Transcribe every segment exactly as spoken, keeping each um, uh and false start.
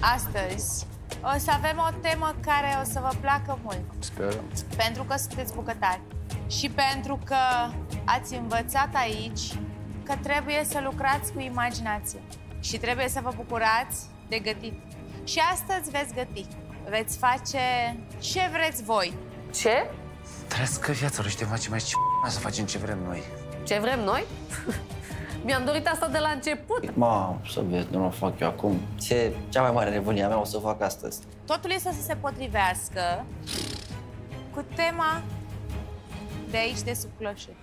Astăzi o să avem o temă care o să vă placă mult. Sperăm. Pentru că sunteți bucătari și pentru că ați învățat aici că trebuie să lucrați cu imaginație și trebuie să vă bucurați de gătit. Și astăzi veți găti. Veți face ce vreți voi. Ce? Trăiască viața, nu știm face mai ce să facem ce vrem noi. Ce vrem noi? Mi-am dorit asta de la început. Mamă, să vezi, nu o fac eu acum. Ce cea mai mare nebunie a mea o să fac astăzi. Totul este să se potrivească cu tema de aici, de sub cloșuri.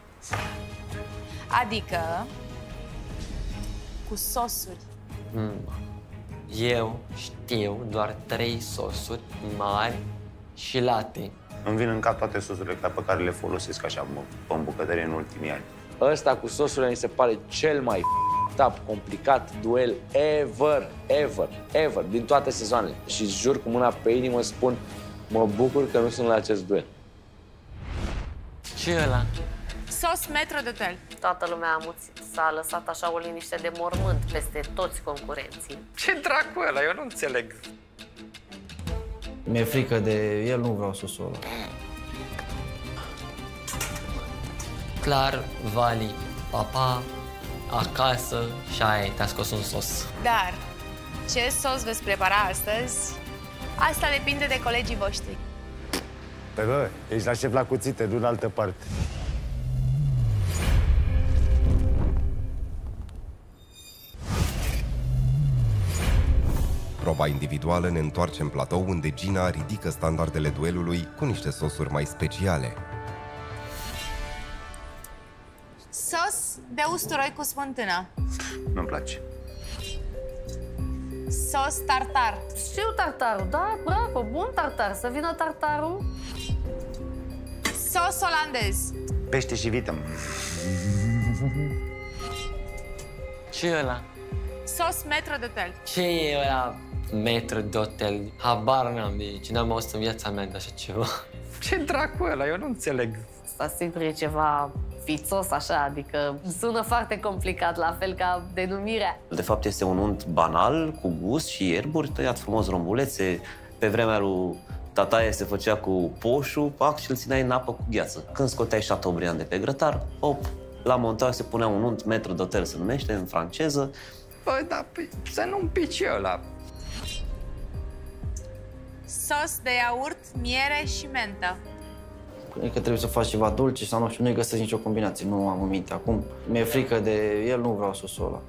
Adică cu sosuri. Mm. Eu știu doar trei sosuri mari și late. Îmi vin în cap toate sosurile pe care le folosesc așa în bucătărie în ultimii ani. Ăsta cu sosurile mi se pare cel mai top, complicat duel ever, ever, ever, din toate sezoanele. Și jur cu mâna pe inimă spun, mă bucur că nu sunt la acest duel. Ce e ăla? Sos maître d'hôtel. Toată lumea a amuțit. S-a lăsat așa o liniște de mormânt peste toți concurenții. Ce dracu ăla? Eu nu înțeleg. Mi-e frică de el, nu vreau sosul ăla. Clar, Vali, papa, acasă și aia te-a scos un sos. Dar ce sos veți prepara astăzi, asta depinde de colegii voștri. Păi bă, ești la șef la cuțite, nu în altă parte. Proba individuală ne întoarce în platou, unde Gina ridică standardele duelului cu niște sosuri mai speciale. Sos de usturoi cu smântână. Nu-mi place. Sos tartar. Știu tartarul, da, bravo, bun tartar. Să vină tartarul. Sos olandez. Pește și vită. Ce e ăla? Sos maître d'hôtel. Ce e ăla maître d'hôtel? Habar n-am de aici, n-am auzit în viața mea de așa ceva. Ce dracu ăla? Eu nu înțeleg. Asta sigur e ceva fițos așa, adică sună foarte complicat, la fel ca denumirea. De fapt, este un unt banal, cu gust și ierburi, tăiat frumos rombulețe. Pe vremea lui tataie se făcea cu poșul, pac, și îl țineai în apă cu gheață. Când scoteai Chateaubriand de pe grătar, hop, la montaj se punea un unt maître d'hôtel, se numește, în franceză. Bă, dar să nu-mi pice ăla. Sos de iaurt, miere și mentă. Cred că trebuie să faci ceva dulce sau nu știu, nu-i găsesc nicio combinație, nu am în minte acum. Mi-e frică de el, nu vreau sosul ăla.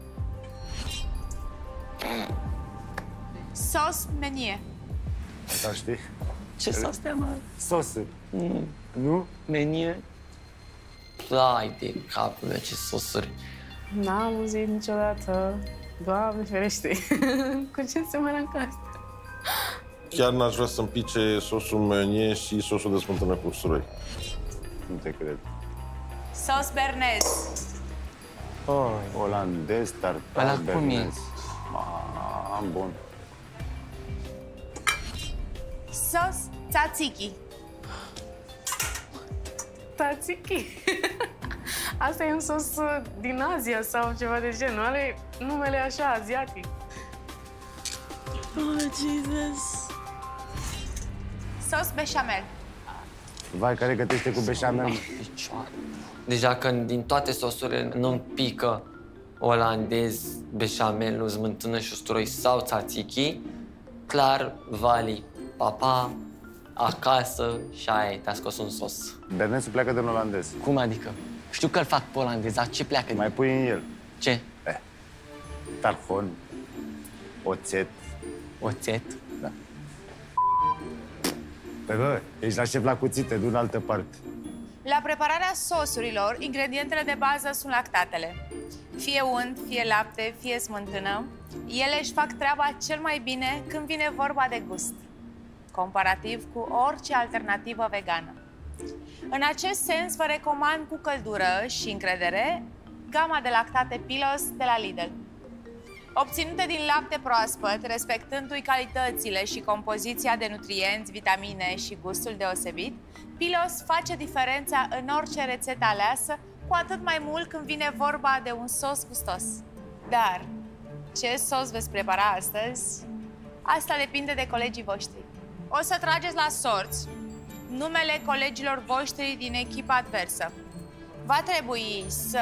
Sos Meunier. Da, știi? Ce sos te mă? Sosuri. Mm. Nu? Meniu? Hai de capul meu, ce sosuri. N-am auzit niciodată. Doamne ferește! Cu ce se mănâncă asta? Chiar n-aș vrea să-mi pice sosul meunier și sosul de smântână cu usturoi. Nu te cred. Sos bernez. Oh, olandez, tartar, Ăla cum e? bernez. Am bun. Sos tzatziki. Tzatziki. Asta e un sos din Asia sau ceva de genul. Are numele așa, aziatic. Oh, Jesus! Sos bechamel. Vai, care gătește cu beșamel? Deja că din toate sosurile nu-mi pică olandez, beșamel, smântână și usturoi sau tzatziki, clar, Vali, papa, acasă și aia te-a scos un sos. Bernezul pleacă din olandez. Cum adică? Știu că îl fac pe olandez, dar ce pleacă din... Mai pui în el. Ce? Eh. Tarhon, oțet. Oțet? Da. Păi bă, ești la șef la cuțite, nu în altă parte. La prepararea sosurilor, ingredientele de bază sunt lactatele. Fie unt, fie lapte, fie smântână, ele își fac treaba cel mai bine când vine vorba de gust, comparativ cu orice alternativă vegană. În acest sens, vă recomand cu căldură și încredere gama de lactate Pilos de la Lidl. Obținute din lapte proaspăt, respectându-i calitățile și compoziția de nutrienți, vitamine și gustul deosebit, Pilos face diferența în orice rețetă aleasă, cu atât mai mult când vine vorba de un sos gustos. Dar ce sos veți prepara astăzi, Asta depinde de colegii voștri. O să trageți la sorți numele colegilor voștri din echipa adversă. Va trebui să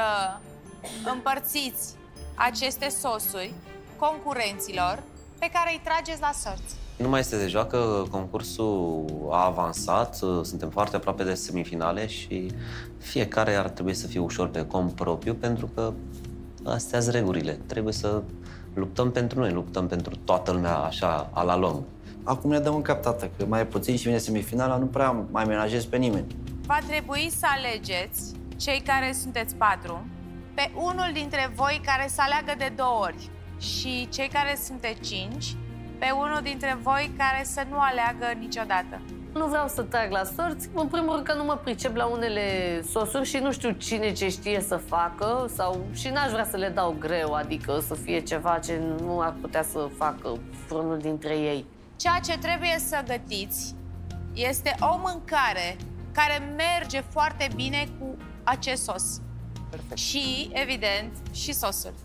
împărțiți aceste sosuri concurenților pe care îi trageți la sorți. Nu mai este de joacă, concursul a avansat, suntem foarte aproape de semifinale și fiecare ar trebui să fie ușor pe cont propriu, pentru că astea sunt regulile. Trebuie să luptăm pentru noi, luptăm pentru toată lumea așa, a la lung. Acum ne dăm în cap, tată, că mai e puțin și vine semifinala, nu prea mai menajez pe nimeni. Va trebui să alegeți, cei care sunteți patru, pe unul dintre voi care să aleagă de două ori și cei care sunteți cinci, pe unul dintre voi care să nu aleagă niciodată. Nu vreau să trag la sorți, în primul rând că nu mă pricep la unele sosuri și nu știu cine ce știe să facă sau și n-aș vrea să le dau greu, adică să fie ceva ce nu ar putea să facă vreunul dintre ei. Ceea ce trebuie să gătiți este o mâncare care merge foarte bine cu acest sos. Perfect. Și, evident, și sosul.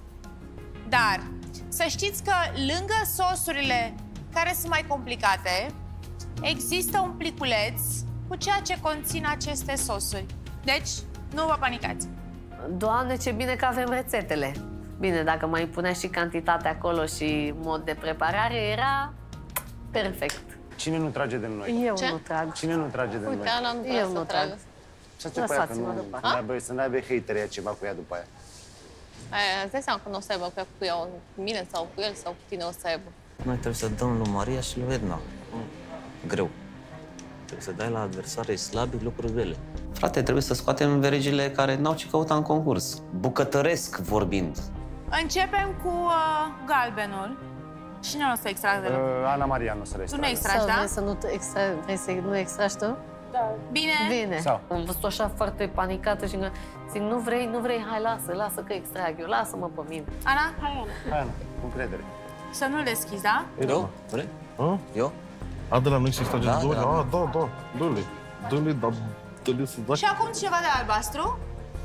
Dar să știți că lângă sosurile care sunt mai complicate, există un pliculeț cu ceea ce conțin aceste sosuri. Deci, nu vă panicați. Doamne, ce bine că avem rețetele. Bine, dacă mai punea și cantitatea acolo și mod de preparare, era perfect. Cine nu trage de noi? Eu ce? nu trag. Cine nu trage de Uite, noi? Ana nu vrea Eu să nu tragă. trag. Să ce aia, că nu, să n-aibă, să n-aibă haterii ceva cu ea după aia. Aia, îți dai seama că nu o să aibă cu ea, cu mine sau cu el sau cu tine o să aibă. Noi trebuie să dăm lui Maria și lui Edna. Greu. Trebuie să dai la adversare slabi lucruri grele. Frate, trebuie să scoatem verigile care n-au ce căuta în concurs. Bucătăresc vorbind. Începem cu uh, galbenul. Cine o să extragă de la? Uh, Ana Maria nu o să le Tu nu extragă. extragi, da? Vrei să nu extra... vrei să nu extragi tu? Da. Bine. Bine. Sau? Am văzut așa foarte panicată și zic, nu vrei, nu vrei, hai, lasă, lasă că extrag eu, lasă-mă pe mine. Ana? Hai, Ana. Hai, Ana, cu încredere. Să nu-l deschizi, da? Eu? Vrei? A? Eu? A, de la noi se extrage Da, de două ori? da. A, da, da, dă-le. Dă-le, dar dă-le să dai. Și acum ceva de albastru.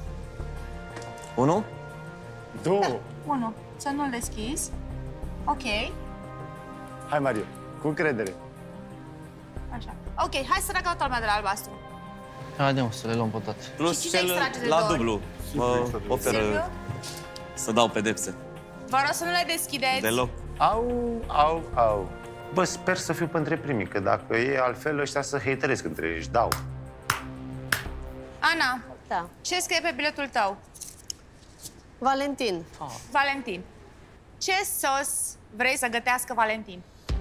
Unu? Două. Unu. Să nu-l deschizi. Ok. Hai, Mario, cu încredere. Așa. Ok, hai să tragă toată lumea de la albastru. Haide, să le luăm pe toate. Plus Și cine cel extrage de la două ori? dublu. Mă oferă Silviu? să dau pedepse. Vă rog să nu le deschideți. Deloc. Au, au, au. Bă, sper să fiu printre primii, că dacă e altfel, ăștia să hateresc între ei, își dau. Ana, Da. ce scrie pe biletul tău? Valentin. Oh. Valentin. Ce sos vrei să gătească Valentin?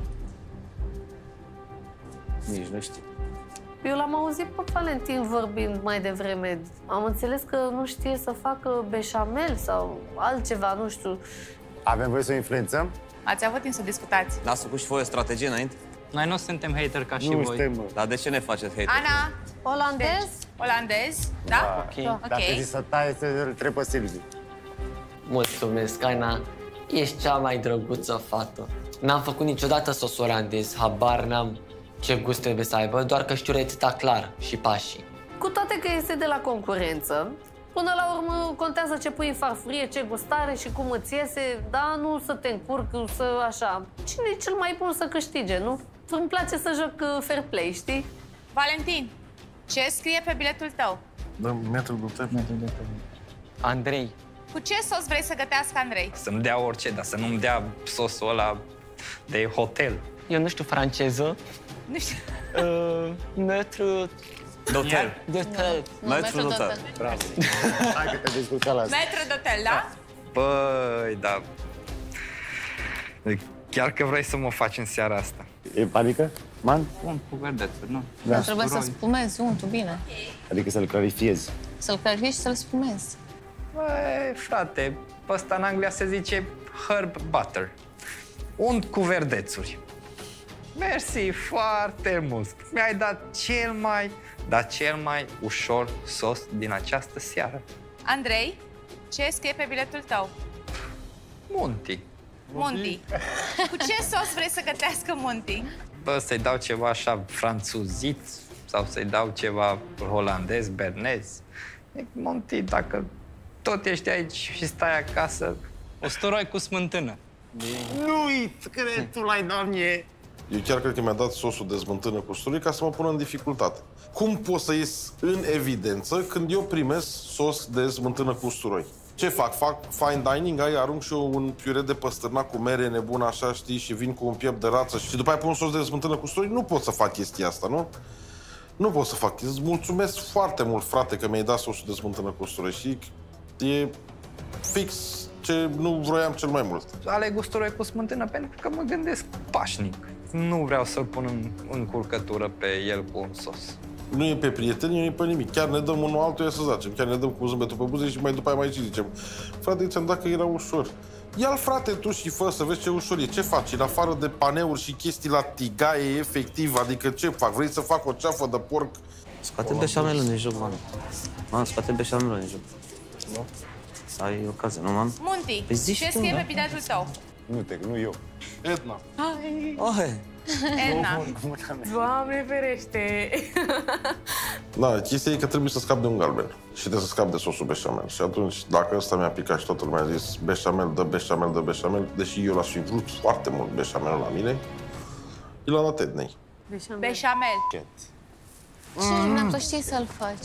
Nici nu știu. Eu l-am auzit pe Valentin vorbind mai devreme. Am înțeles că nu știe să facă beșamel sau altceva, nu știu. Avem voie să o influențăm? Ați avut timp să discutați. N-ați făcut și voi o strategie înainte? Noi nu suntem hater ca și Nu voi. suntem, mă. Dar de ce ne faceți hater? Ana, Olandez? deci, olandez, da? Ok. Ok. Dacă zi să taie, să trebuie Silviu. Mulțumesc, Ana. Ești cea mai drăguță fată. N-am făcut niciodată sos olandez, habar n-am ce gust trebuie să aibă, doar că știu rețeta clar și pașii. Cu toate că este de la concurență, până la urmă contează ce pui în farfurie, ce gustare și cum îți iese, dar nu să te încurc, să așa. Cine e cel mai bun să câștige, nu? Îmi place să joc fair play, știi? Valentin, ce scrie pe biletul tău? Da, metru de tău. Andrei, Cu ce sos vrei să gătească Andrei? Să-mi dea orice, dar să nu-mi dea sosul ăla de hotel. eu nu știu franceză. Nu știu. Uh, metru... Dotel. Dotel. Metru dotel. Bravo. Hai că te descurca la asta. Metru de hotel, da? Băi, da. Chiar că vrei să mă faci în seara asta. E panică? Man? Un cu verdețuri, nu? Da. Trebuie să spumezi untul bine. Adică să-l clarifiezi. Să-l clarifici și să-l spumezi. Băi, frate, pe ăsta în Anglia se zice herb butter. Unt cu verdețuri. Mersi foarte mult. Mi-ai dat cel mai, dar cel mai ușor sos din această seară. Andrei, ce scrie pe biletul tău? Monty. Monty. Cu ce sos vrei să gătească Monty? Bă, să-i dau ceva așa franțuzit sau să-i dau ceva holandez, bernez. Monty, dacă tot ești aici și stai acasă... Usturoi cu smântână. Nu-i cred, tu l-ai, Doamne! Eu chiar cred că mi-a dat sosul de smântână cu usturoi ca să mă pună în dificultate. Cum pot să ies în evidență când eu primesc sos de smântână cu usturoi? Ce fac? Fac fine dining, ai, arunc și eu un piure de păstârnac cu mere nebun, așa, știi, și vin cu un piept de rață și după aia pun sos de smântână cu usturoi? Nu pot să fac chestia asta, nu? Nu pot să fac. Îți mulțumesc foarte mult, frate, că mi-ai dat sosul de smântână cu usturoi și e fix ce nu vroiam cel mai mult. Aleg usturoi cu smântână pentru că mă gândesc pașnic. Nu vreau să-l pun în, în curcătură pe el cu un sos. Nu e pe prieteni, nu e pe nimic. Chiar ne dăm unul altuia să zacem. Chiar ne dăm cu zâmbetul pe buze și mai după aia mai zicem: frate, ți-am dat că era ușor. Ia-l, frate, tu și fă să vezi ce ușor e. Ce faci? În afară de paneuri și chestii la tigaie, efectiv, adică ce fac? Vrei să fac o ceafă de porc? Scoate beșamelul din joc, man. Man, scoate beșamelul din joc. Da? Să ai ocazia, nu, man? Munti, Păi zici ce tu, scrie da? pe biletul tău? Nu te, nu eu. Edna. Oh, Edna. Doamne ferește! Da, chestia e că trebuie să scap de un galben și trebuie să scap de sosul beșamel. Și atunci, dacă ăsta mi-a picat și toată lumea a zis beșamel, dă beșamel, dă beșamel, deși eu l-aș fi vrut foarte mult beșamelul la mine, eu l-am dat Ednei. Beșamel. Beșamel. Ce n-am tot știi să-l faci?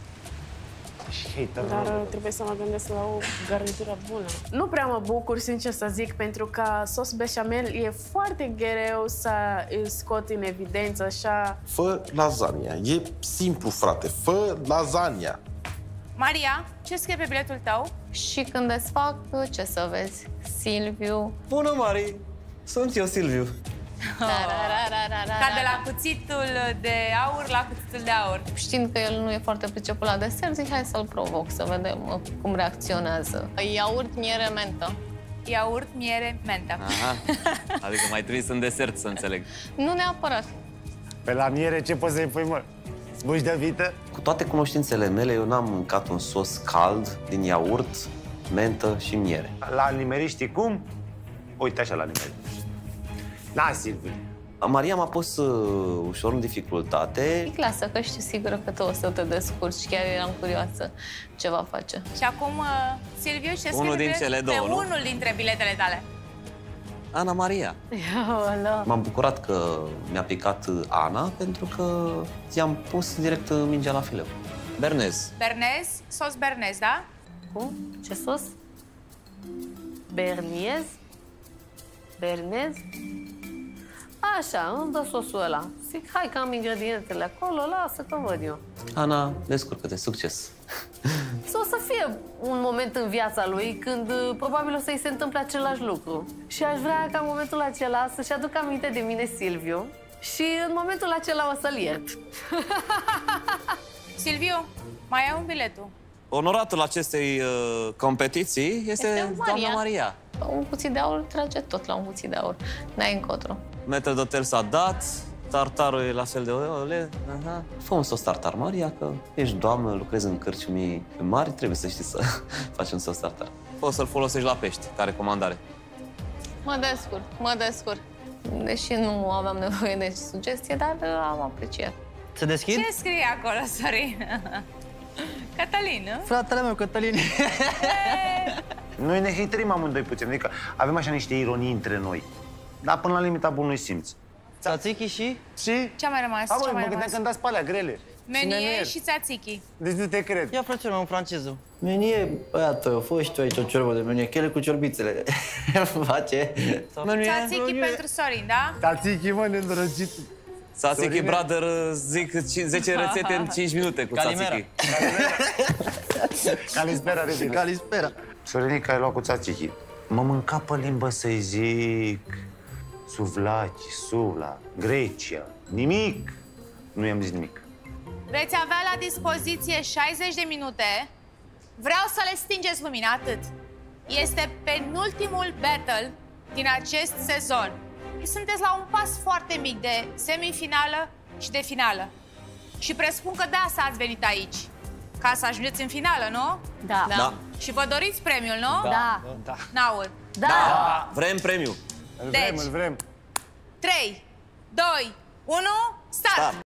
Dar trebuie să mă gândesc la o garnitură bună. Nu prea mă bucur, sincer să zic, pentru că sos beșamel e foarte greu să îl scot în evidență, așa... Fă lasagna. E simplu, frate. Fă lasagna. Maria, ce scrie pe biletul tău? Și când îți fac, ce să vezi? Silviu. Bună, Mari! Sunt eu, Silviu. Ca de la cuțitul de aur la cuțitul de aur. Știind că el nu e foarte priceput la desert, zic, hai să-l provoc, să vedem cum reacționează. Iaurt, miere, mentă. Iaurt, miere, mentă. Aha. Adică mai trebuie în desert, să înțeleg. Nu neapărat. Pe la miere ce poți să-i pui, mă? Sbuși de vită? Cu toate cunoștințele mele, eu n-am mâncat un sos cald din iaurt, mentă și miere. La nimeri știi cum? Uite așa la nimeri. Da, Silviu. Maria m-a pus uh, ușor în dificultate. Lasă, că știu sigură că tu o să te descurci. Chiar eram curioasă ce va face. Și acum, uh, Silviu, ce scrie Unul din pe, cele două, pe nu? unul dintre biletele tale? Ana Maria. M-am bucurat că mi-a picat Ana, pentru că i-am pus direct mingea la fileu. Bernez. Bernez, sos bernez, da? Cum? Ce sos? Berniez? Bernez? Așa, îmi dă sosul ăla. Zic, hai că am ingredientele acolo, lasă că văd eu. Ana, descurcă-te, succes! Să o să fie un moment în viața lui când probabil o să-i se întâmple același lucru. Și aș vrea ca în momentul acela să-și aducă aminte de mine Silviu și în momentul acela o să-l iert. Silviu, mai ai un biletul. Onoratul acestei uh, competiții este, Este doamna Maria. Maria. Un cuțit de aur trage tot la un cuțit de aur. N-ai încotro. Metre de hotel s-a dat, tartarul e la fel de ole. Aha. Fă un sos tartar, Maria, că ești doamnă, lucrezi în cârciumii mari, trebuie să știi să faci un sos tartar. Poți să-l folosești la pești, ca recomandare. Mă descurc, mă descurc. Deși nu aveam nevoie de sugestie, dar am apreciat. Se deschid? Ce scrie acolo, Sorin? Cătălin, nu? Fratele meu, Cătălin. Noi ne haterim amândoi puțin, adică avem așa niște ironii între noi. Dar până la limita bunului simț. Tzatziki și? Și? Ce-a mai rămas? A, Ce-a băi, mai mă gândeam rămas? când dați pe alea grele. Menie și tzatziki. Deci nu te cred. Ia, frate, meu, în franceză. Menie, băiată, fă și tu aici o ciorbă de menie, chele cu ciorbițele. face. Tzatziki pentru Sorin, da? Tzatziki, mă, neîndrăgit. Tzatziki, brother, zic zece rețete în cinci minute cu tzatziki. Calispera, repede. Calispera. Sorenica, ai luat cu tzatziki. Mă mânca pe limbă să-i zic suvlaci, suvla, Grecia, nimic. Nu i-am zis nimic. Veți avea la dispoziție șaizeci de minute. Vreau să le stingeți lumina, atât. Este penultimul battle din acest sezon. Sunteți la un pas foarte mic de semifinală și de finală. Și presupun că de asta ați venit aici. Ca să ajungeți în finală, nu? Da. Da. Și vă doriți premiul, nu? Da. Da. N-aud. Da. Da. Vrem premiu. Îl Deci. vrem, îl vrem. trei, doi, unu, start!